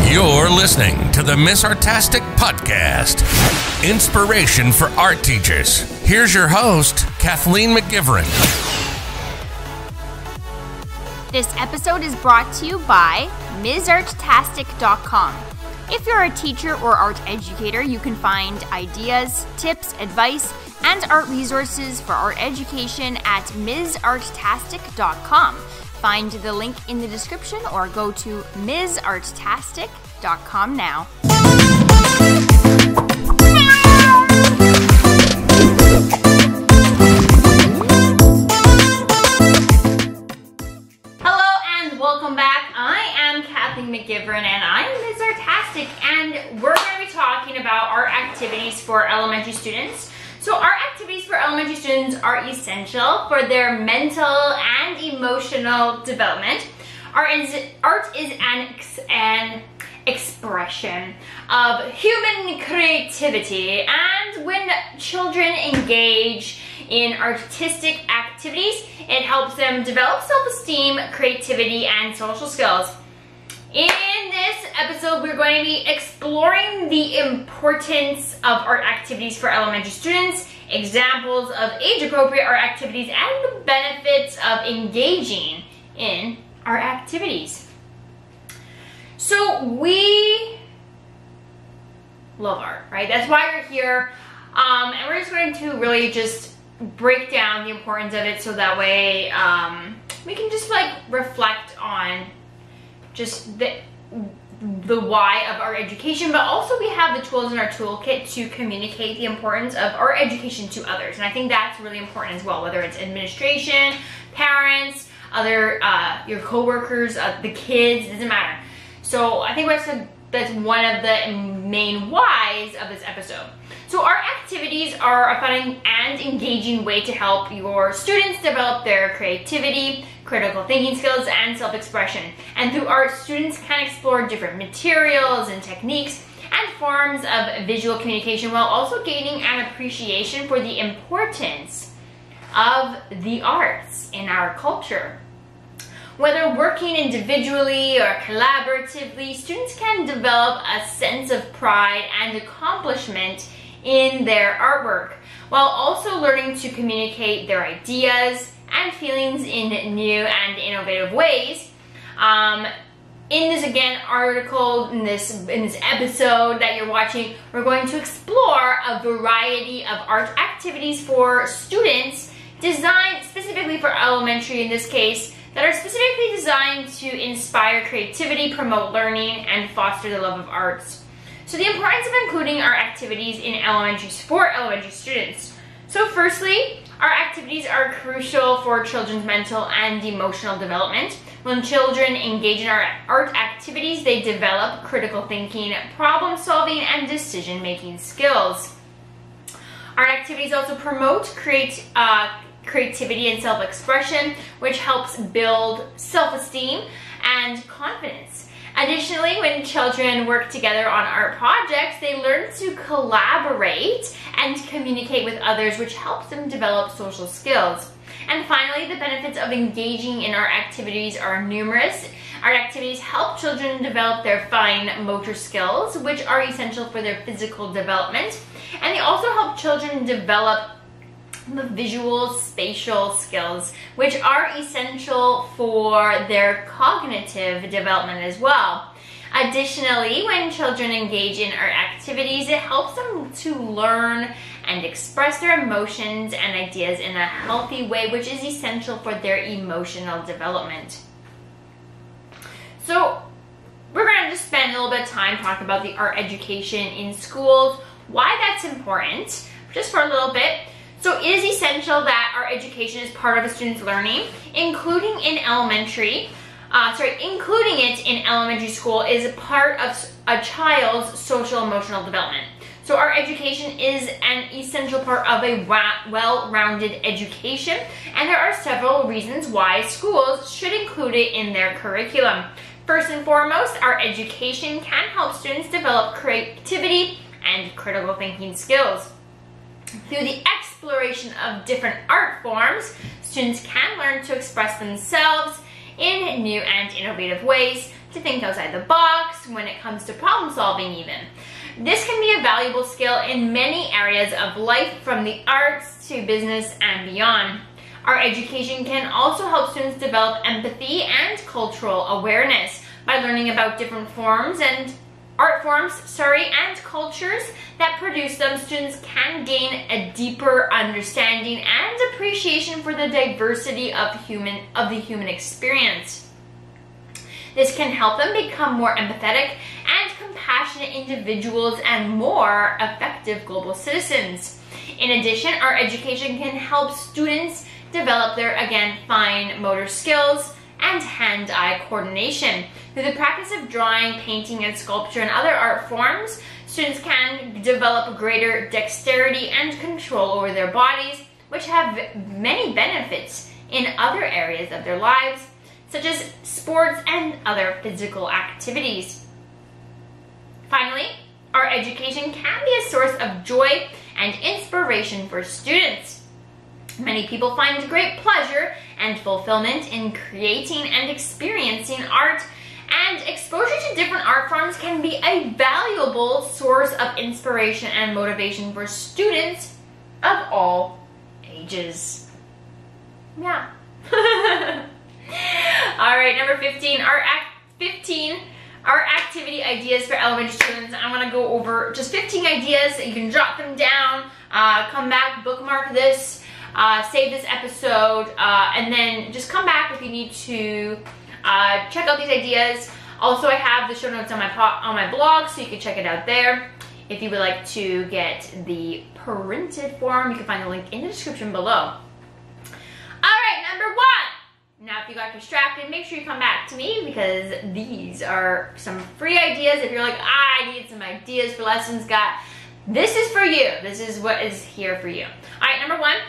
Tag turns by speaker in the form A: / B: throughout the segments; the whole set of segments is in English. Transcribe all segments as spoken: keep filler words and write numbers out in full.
A: You're listening to the Miss Artastic podcast, inspiration for art teachers. Here's your host, Kathleen McGivern.
B: This episode is brought to you by Ms Artastic dot com. If you're a teacher or art educator, you can find ideas, tips, advice, and art resources for art education at Ms Artastic dot com. Find the link in the description or go to Ms Artastic dot com now. Hello and welcome back. I am Kathleen McGivern and I'm Ms Artastic, and we're going to be talking about art activities for elementary students. So art activities for elementary students are essential for their mental and emotional development. Art is, art is an, ex, an expression of human creativity, and when children engage in artistic activities, it helps them develop self-esteem, creativity, and social skills. In this episode, we're going to be exploring the importance of art activities for elementary students, examples of age-appropriate art activities, and the benefits of engaging in art activities. So we love art, right? That's why we're here. Um, and we're just going to really just break down the importance of it so that way um, we can just like reflect on just the the why of our education, but also we have the tools in our toolkit to communicate the importance of our education to others. And I think that's really important as well, whether it's administration, parents, other uh, your coworkers, uh, the kids, it doesn't matter. So I think that's, a, that's one of the main whys of this episode. So art activities are a fun and engaging way to help your students develop their creativity, critical thinking skills, and self-expression. And through art, students can explore different materials and techniques and forms of visual communication while also gaining an appreciation for the importance of the arts in our culture. Whether working individually or collaboratively, students can develop a sense of pride and accomplishment in their artwork, while also learning to communicate their ideas and feelings in new and innovative ways. Um, in this, again, article, in this, in this episode that you're watching, we're going to explore a variety of art activities for students designed specifically for elementary, in this case, that are specifically designed to inspire creativity, promote learning, and foster the love of arts. So the importance of including our activities in elementary for elementary students. So firstly, our activities are crucial for children's mental and emotional development. When children engage in our art activities, they develop critical thinking, problem solving, and decision making skills. Art activities also promote create, uh, creativity and self-expression, which helps build self-esteem and confidence. Additionally, when children work together on art projects, they learn to collaborate and communicate with others, which helps them develop social skills. And finally, the benefits of engaging in art activities are numerous. Art activities help children develop their fine motor skills, which are essential for their physical development. And they also help children develop the visual spatial skills, which are essential for their cognitive development as well. Additionally, when children engage in art activities, it helps them to learn and express their emotions and ideas in a healthy way, which is essential for their emotional development. So we're going to just spend a little bit of time talking about the art education in schools, why that's important, just for a little bit. So it is essential that our education is part of a student's learning, including in elementary, uh, sorry, including it in elementary school is a part of a child's social emotional development. So our education is an essential part of a well-rounded education, and there are several reasons why schools should include it in their curriculum. First and foremost, our education can help students develop creativity and critical thinking skills. Through the exploration of different art forms, students can learn to express themselves in new and innovative ways. to think outside the box when it comes to problem solving even. This can be a valuable skill in many areas of life, from the arts to business and beyond. Our education can also help students develop empathy and cultural awareness by learning about different forms and art forms, sorry, and cultures that produce them. Students can gain a deeper understanding and appreciation for the diversity of human of the human experience. This can help them become more empathetic and compassionate individuals and more effective global citizens. In addition, our education can help students develop their, again, fine motor skills and hand-eye coordination. Through the practice of drawing, painting, and sculpture and other art forms, students can develop greater dexterity and control over their bodies, which have many benefits in other areas of their lives, such as sports and other physical activities. Finally, our education can be a source of joy and inspiration for students. Many people find great pleasure and fulfillment in creating and experiencing art, and exposure to different art forms can be a valuable source of inspiration and motivation for students of all ages. Yeah. All right, number fifteen, our act fifteen, our activity ideas for elementary students. I'm gonna go over just fifteen ideas. You can jot them down, uh, come back, bookmark this, uh, save this episode, uh, and then just come back if you need to uh, check out these ideas. Also, I have the show notes on my on my blog, so you can check it out there. If you would like to get the printed form, you can find the link in the description below. All right, number one. Now, if you got distracted, make sure you come back to me, because these are some free ideas. If you're like, ah, I need some ideas for lessons, got this is for you. This is what is here for you. All right, number one.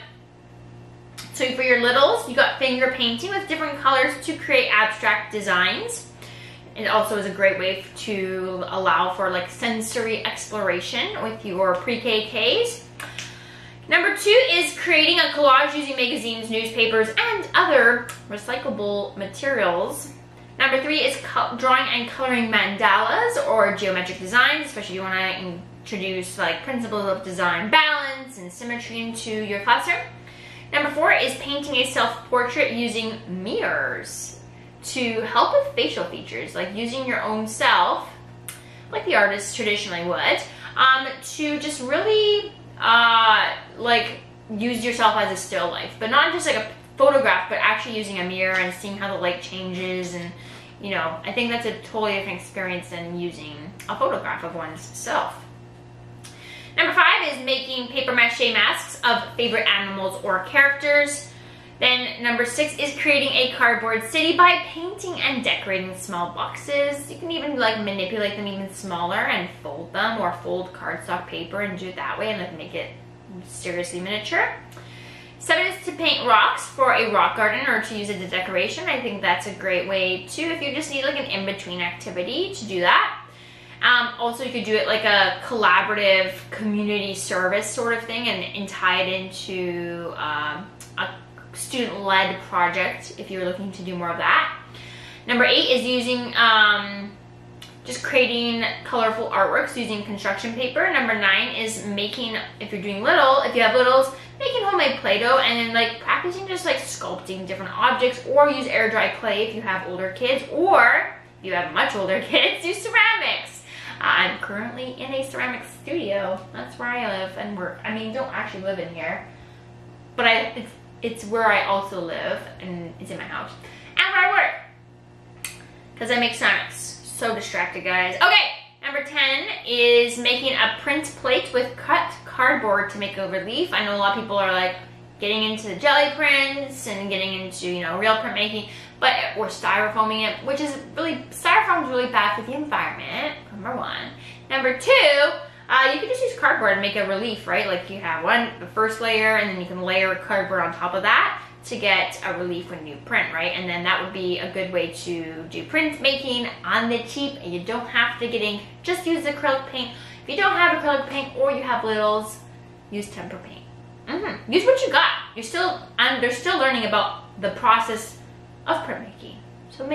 B: So for your littles, you got finger painting with different colors to create abstract designs. It also is a great way to allow for like sensory exploration with your pre-K Ks. Number two is creating a collage using magazines, newspapers, and other recyclable materials. Number three is drawing and coloring mandalas or geometric designs, especially if you want to introduce like principles of design, balance, and symmetry into your classroom. Number four is painting a self-portrait using mirrors to help with facial features, like using your own self, like the artist traditionally would, um, to just really uh, like use yourself as a still life, but not just like a photograph, but actually using a mirror and seeing how the light changes. And you know, I think that's a totally different experience than using a photograph of one's self. Number five is making paper mache masks of favorite animals or characters. Then number six is creating a cardboard city by painting and decorating small boxes. You can even like manipulate them even smaller and fold them, or fold cardstock paper and do it that way and like make it seriously miniature. Seven is to paint rocks for a rock garden or to use it as decoration. I think that's a great way too, if you just need like an in-between activity to do that. Um, also, you could do it like a collaborative community service sort of thing, and, and tie it into um, a student-led project if you're looking to do more of that. Number eight is using, um, just creating colorful artworks using construction paper. Number nine is making, if you're doing little, if you have littles, making homemade Play-Doh, and then like practicing just like sculpting different objects, or use air dry clay if you have older kids, or if you have much older kids, use ceramics. I'm currently in a ceramic studio. That's where I live and work. I mean, don't actually live in here, but I it's, it's where I also live, and it's in my house and where I work, because I make ceramics. So distracted, guys. Okay, number ten is making a print plate with cut cardboard to make a relief. I know a lot of people are like getting into the jelly prints and getting into, you know, real print making, but or styrofoaming it, which is really, styrofoam is really bad for the environment, number one. Number two, uh, you can just use cardboard and make a relief, right? Like you have one, the first layer, and then you can layer cardboard on top of that to get a relief when you print, right? And then that would be a good way to do print making on the cheap, and you don't have to get ink, just use acrylic paint. If you don't have acrylic paint or you have littles, use temper paint. Mm-hmm. Use what you got. You're still, and they're still learning about the process of printmaking. So make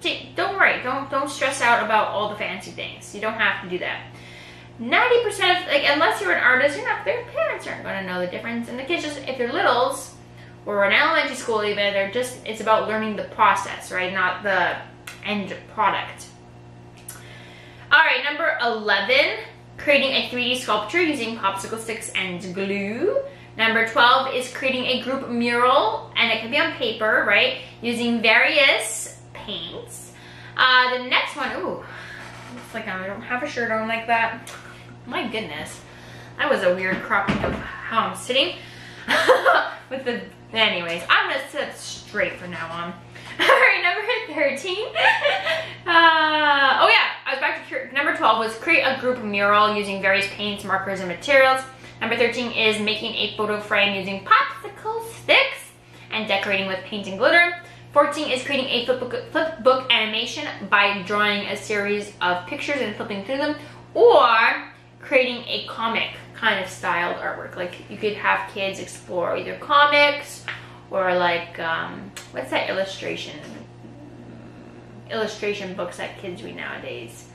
B: don't worry, don't don't stress out about all the fancy things. You don't have to do that. ninety percent of, like, unless you're an artist, you're not, their parents aren't going to know the difference. And the kids just, if they're littles, or in elementary school even, they're just, it's about learning the process, right? Not the end product. All right, number eleven, creating a three D sculpture using popsicle sticks and glue. Number twelve is creating a group mural, and it can be on paper, right? Using various paints. Uh, the next one, ooh, looks like I don't have a shirt on like that. My goodness, that was a weird cropping of how I'm sitting. With the, anyways, I'm gonna sit up straight from now on. All right, number thirteen. Uh, oh yeah, I was back to number twelve was create a group mural using various paints, markers, and materials. Number thirteen is making a photo frame using popsicle sticks and decorating with paint and glitter. fourteen is creating a flip book, flip book animation by drawing a series of pictures and flipping through them, or creating a comic kind of styled artwork. Like you could have kids explore either comics or like, um, what's that illustration? Illustration books that kids read nowadays.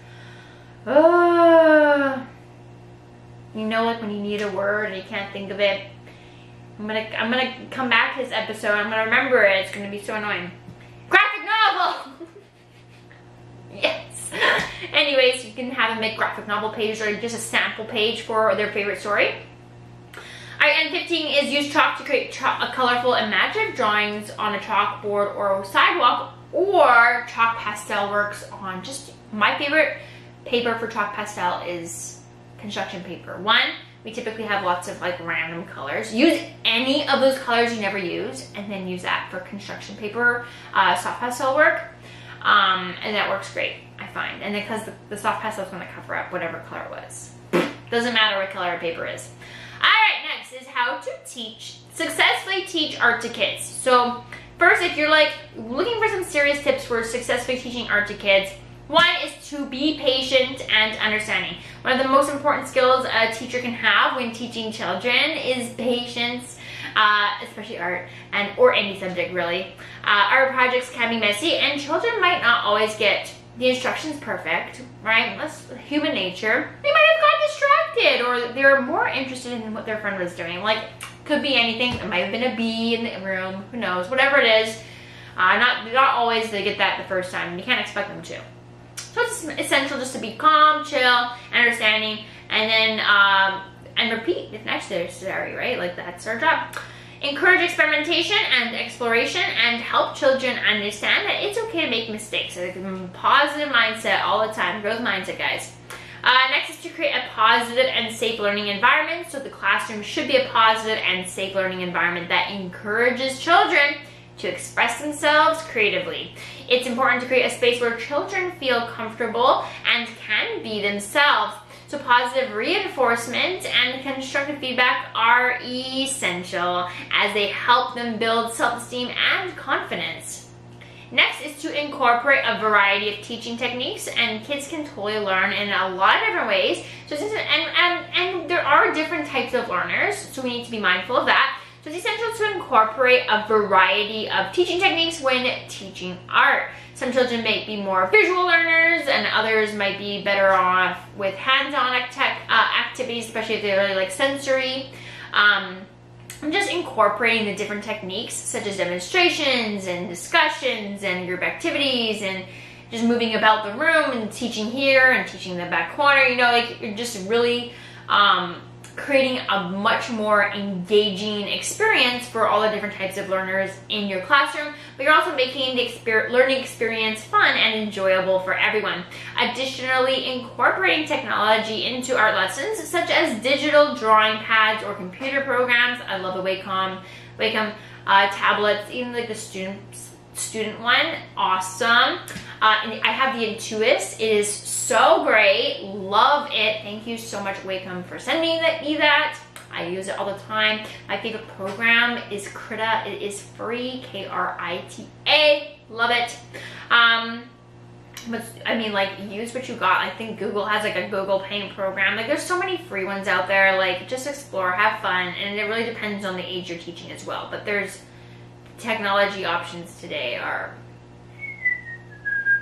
B: Uh, you know, like when you need a word and you can't think of it. I'm gonna, I'm gonna come back to this episode. I'm gonna remember it. It's gonna be so annoying. Graphic novel! Yes. Anyways, you can have them make graphic novel pages or just a sample page for their favorite story. Alright, and fifteen is use chalk to create chalk, a colorful imaginative drawings on a chalkboard or sidewalk, or chalk pastel works on just, my favorite paper for chalk pastel is construction paper. One, we typically have lots of like random colors. Use any of those colors you never use, and then use that for construction paper, uh, soft pastel work. Um, and that works great, I find. And because the, the soft pastel is going to cover up whatever color it was. Doesn't matter what color a paper is. Alright, next is how to teach, successfully teach art to kids. So first, if you're like looking for some serious tips for successfully teaching art to kids, one is to be patient and understanding. One of the most important skills a teacher can have when teaching children is patience, uh, especially art, and or any subject really. Uh, art projects can be messy, and children might not always get the instructions perfect, right? That's human nature. They might have gotten distracted, or they're more interested in what their friend was doing. Like, could be anything. It might have been a bee in the room. Who knows? Whatever it is. Uh, not, not always they get that the first time. You can't expect them to. So it's essential just to be calm, chill, understanding, and then um, and repeat if necessary, right? Like that's our job. Encourage experimentation and exploration, and help children understand that it's okay to make mistakes. So a positive mindset all the time, growth mindset, guys. Uh, next is to create a positive and safe learning environment. So the classroom should be a positive and safe learning environment that encourages children to express themselves creatively. It's important to create a space where children feel comfortable and can be themselves. So positive reinforcement and constructive feedback are essential as they help them build self-esteem and confidence. Next is to incorporate a variety of teaching techniques, and kids can totally learn in a lot of different ways. So since, and, and, and there are different types of learners, so we need to be mindful of that. So it's essential to incorporate a variety of teaching techniques when teaching art. Some children may be more visual learners, and others might be better off with hands-on act uh, activities, especially if they're really like sensory. Um, and just incorporating the different techniques, such as demonstrations and discussions and group activities, and just moving about the room and teaching here and teaching in the back corner. You know, like you're just really um, creating a much more engaging experience for all the different types of learners in your classroom, but you're also making the exper learning experience fun and enjoyable for everyone. Additionally, incorporating technology into art lessons, such as digital drawing pads or computer programs. I love the Wacom, Wacom uh, tablets, even like the student student one, awesome. Uh, and I have the Intuos. It is so great. Love it. Thank you so much, Wacom, for sending me that. I use it all the time. My favorite program is Krita. It is free, K R I T A. Love it. Um, but I mean, like, use what you got. I think Google has like a Google Paint program. Like, there's so many free ones out there. Like, just explore, have fun, and it really depends on the age you're teaching as well. But there's technology options today are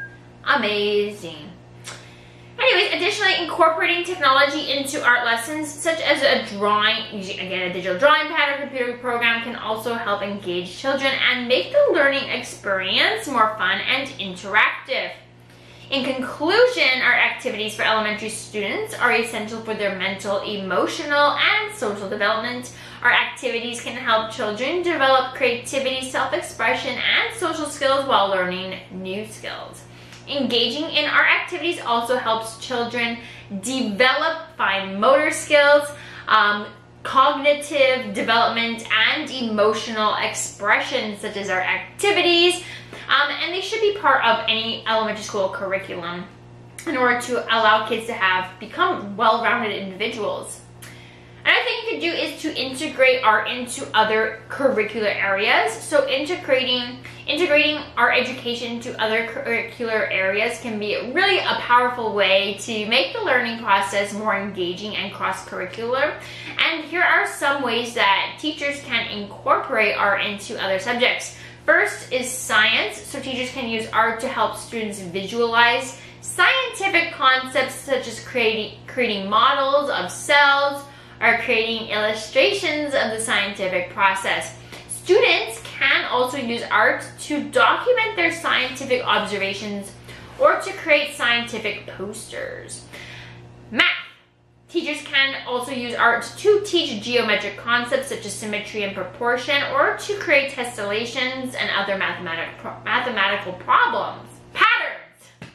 B: Amazing. Anyways, additionally, incorporating technology into art lessons, such as a drawing, using again a digital drawing pad or computer program, can also help engage children and make the learning experience more fun and interactive. In conclusion, our activities for elementary students are essential for their mental, emotional, and social development. Our activities can help children develop creativity, self-expression, and social skills while learning new skills. Engaging in art activities also helps children develop fine motor skills, um, cognitive development, and emotional expression, such as our activities. Um, and they should be part of any elementary school curriculum in order to allow kids to have become well-rounded individuals. Another thing you can do is to integrate art into other curricular areas. So integrating integrating art education into other curricular areas can be really a powerful way to make the learning process more engaging and cross-curricular. And here are some ways that teachers can incorporate art into other subjects. First is science. So teachers can use art to help students visualize scientific concepts, such as creating, creating models of cells, or creating illustrations of the scientific process. Students can also use art to document their scientific observations or to create scientific posters. Math. Teachers can also use art to teach geometric concepts such as symmetry and proportion, or to create tessellations and other mathematic, mathematical problems. Patterns.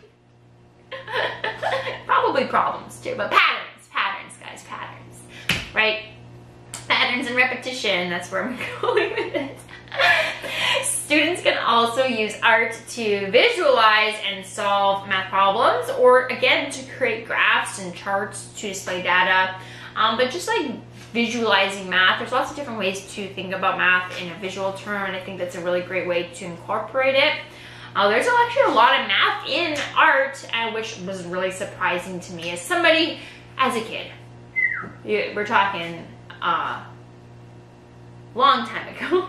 B: Probably problems too, but patterns, patterns, guys, patterns. Right? Patterns and repetition, that's where I'm going with it. Students can also use art to visualize and solve math problems, or again, to create graphs and charts to display data. Um, but just like visualizing math, there's lots of different ways to think about math in a visual term, and I think that's a really great way to incorporate it. Uh, there's actually a lot of math in art, uh, which was really surprising to me as somebody, as a kid. We're talking uh, long time ago.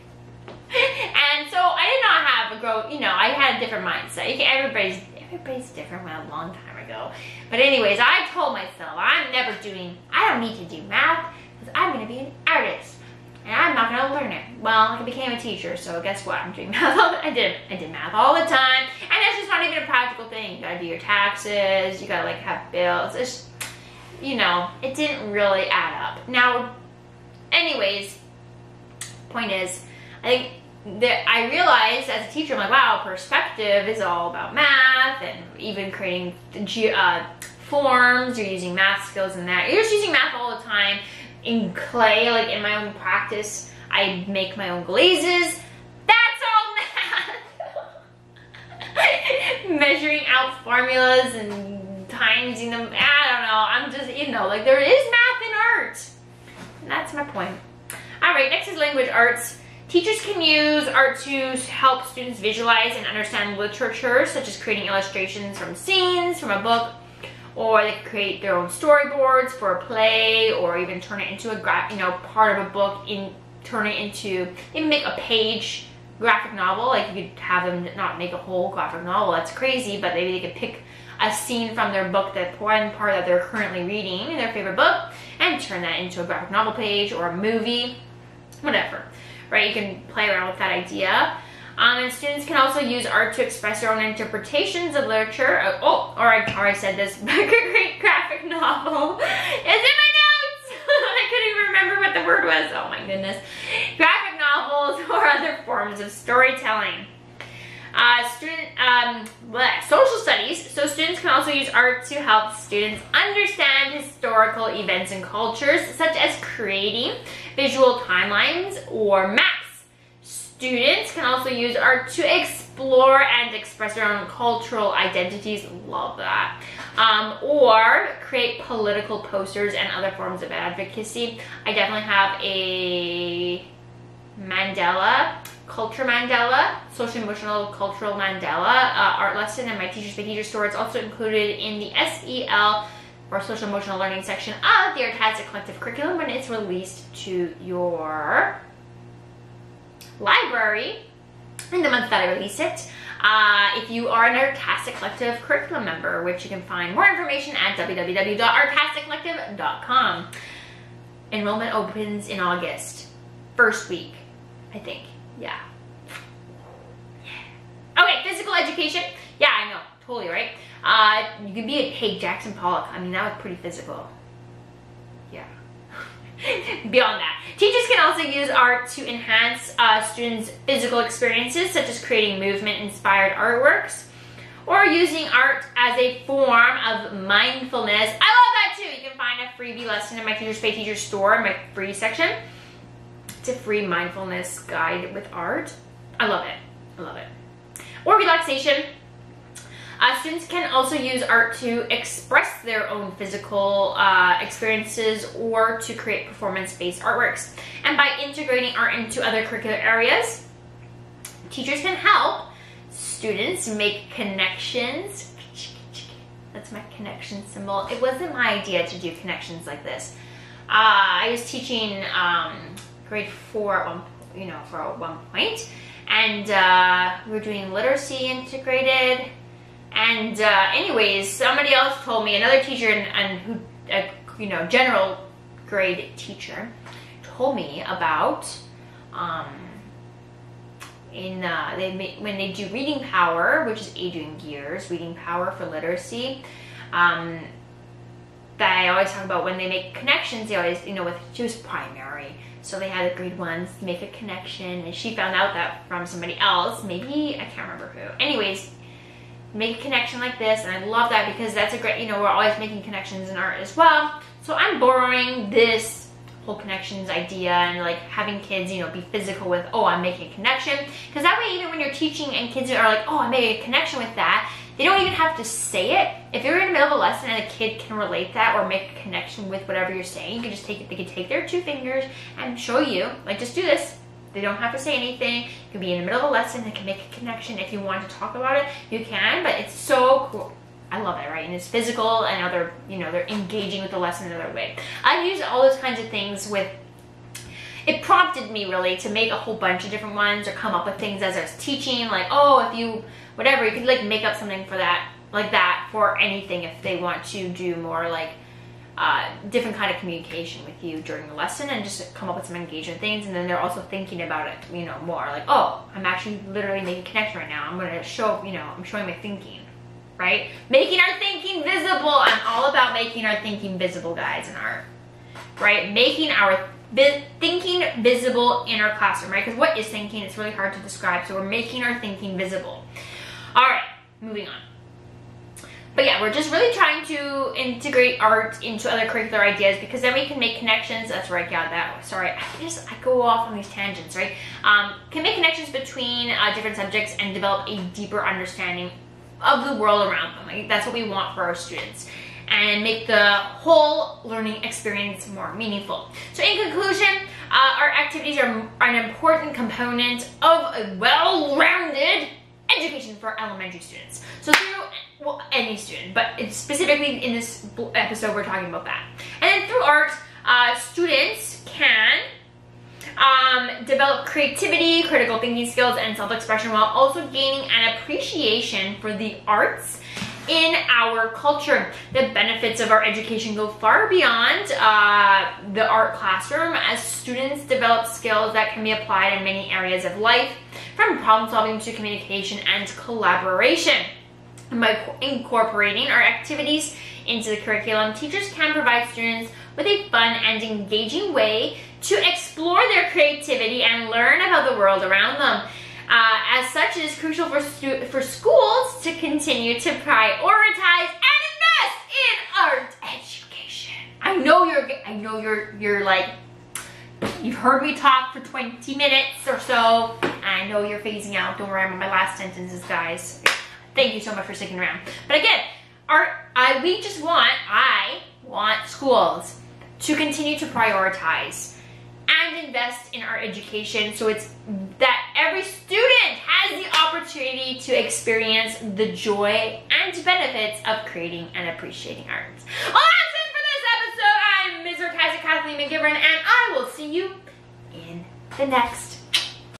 B: And so I did not have a growth, you know, I had a different mindset. Everybody's, everybody's different from a long time ago. But anyways, I told myself, I'm never doing, I don't need to do math, because I'm going to be an artist. And I'm not going to learn it. Well, I became a teacher, so guess what? I'm doing math all the I did, I did math all the time. And it's just not even a practical thing. You got to do your taxes, you got to like have bills. It's, you know, it didn't really add up. Now, anyways, point is, I think that I realized as a teacher, I'm like, wow, perspective is all about math, and even creating uh, forms, you're using math skills in that. You're just using math all the time. In clay, like in my own practice, I make my own glazes. That's all math. Measuring out formulas and timesing them. I don't know. I'm just, you know, like there is math in art. And that's my point. All right, next is language arts. Teachers can use art to help students visualize and understand literature, such as creating illustrations from scenes from a book, or they can create their own storyboards for a play, or even turn it into a gra you know part of a book, in turn it into, they make a page graphic novel. Like you could have them not make a whole graphic novel, that's crazy, but maybe they could pick a scene from their book, that one part that they're currently reading, their favorite book, and turn that into a graphic novel page or a movie, whatever. Right, you can play around with that idea. Um, and students can also use art to express their own interpretations of literature. Oh, or I already said this, great graphic novel. It's in my notes! I couldn't even remember what the word was. Oh my goodness. Graphic novels or other forms of storytelling. Uh, student, um, bleh, social studies. So students can also use art to help students understand historical events and cultures, such as creating visual timelines or maps. Students can also use art to explore and express their own cultural identities. Love that. Um, or create political posters and other forms of advocacy. I definitely have a mandala, culture mandala, social emotional cultural mandala uh, art lesson in my Teachers by Teachers store. It's also included in the S E L or social emotional learning section of the Artastic collective curriculum when it's released to your library in the month that I release it. Uh, if you are an Artastic Collective curriculum member, which you can find more information at w w w dot artastic collective dot com. Enrollment opens in August. First week, I think. Yeah. Okay, physical education. Yeah, I know. Totally, right? Uh, you could be a, hey, Jackson Pollock. I mean, that was pretty physical. Yeah. Beyond that, teachers can also use art to enhance uh, students' physical experiences, such as creating movement-inspired artworks, or using art as a form of mindfulness. I love that too. You can find a freebie lesson in my Teachers Pay Teachers store, in my free section. It's a free mindfulness guide with art. I love it. I love it. Or relaxation. Uh, students can also use art to express their own physical uh, experiences or to create performance-based artworks. And by integrating art into other curricular areas, teachers can help students make connections. That's my connection symbol. It wasn't my idea to do connections like this. Uh, I was teaching um, grade four at one, you know, for one point, and uh, we were doing literacy integrated. And uh, anyways, somebody else told me, another teacher and, and who, a, you know, general grade teacher, told me about um, in uh, they may, when they do reading power, which is Adrian Gear's reading power for literacy. Um, that I always talk about when they make connections. They always, you know, with she was primary, so they had the grade ones make a connection, and she found out that from somebody else. Maybe I can't remember who. Anyways. Make a connection like this, and I love that because that's a great, you know, we're always making connections in art as well. So I'm borrowing this whole connections idea and like having kids, you know, be physical with, oh, I'm making a connection. Because that way, even when you're teaching and kids are like, oh, I made a connection with that, they don't even have to say it. If you're in the middle of a lesson and a kid can relate that or make a connection with whatever you're saying, you can just take it, they can take their two fingers and show you, like, just do this. They don't have to say anything. You can be in the middle of a lesson. They can make a connection. If you want to talk about it, you can, but it's so cool. I love it, right? And it's physical, and other, you know, they're engaging with the lesson in another way. I've used all those kinds of things with, it prompted me really to make a whole bunch of different ones or come up with things as I was teaching, like, oh, if you, whatever, you could like make up something for that, like that for anything if they want to do more like, Uh, different kind of communication with you during the lesson and just come up with some engagement things, and then they're also thinking about it, you know, more like, oh, I'm actually literally making a connection right now. I'm going to show, you know, I'm showing my thinking, right? Making our thinking visible. I'm all about making our thinking visible, guys, in art, right? Making our vi- thinking visible in our classroom, right? Because what is thinking? It's really hard to describe, so we're making our thinking visible. All right, moving on. But yeah, we're just really trying to integrate art into other curricular ideas because then we can make connections. That's where I got that. Sorry, I just I go off on these tangents, right? Um, can make connections between uh, different subjects and develop a deeper understanding of the world around them. Like, that's what we want for our students, and make the whole learning experience more meaningful. So in conclusion, uh, our activities are an important component of a well-rounded education for elementary students. So through, well, any student, but it's specifically in this episode we're talking about that. And then through art, uh, students can um, develop creativity, critical thinking skills, and self-expression while also gaining an appreciation for the arts in our culture. The benefits of our education go far beyond uh, the art classroom as students develop skills that can be applied in many areas of life, from problem solving to communication and collaboration. And by incorporating our activities into the curriculum, teachers can provide students with a fun and engaging way to explore their creativity and learn about the world around them. Uh, as such, it is crucial for stu- for schools to continue to prioritize and invest in art education. I know you're. I know you're. You're like. You've heard me talk for twenty minutes or so. I know you're phasing out. Don't worry, I'm on my last sentences, guys. Thank you so much for sticking around. But again, art. I we just want. I want schools to continue to prioritize and invest in our education, so it's that every student has the opportunity to experience the joy and benefits of creating and appreciating art. Well, that's it for this episode. I'm Miz Artastic Kathleen McGivern, and I will see you in the next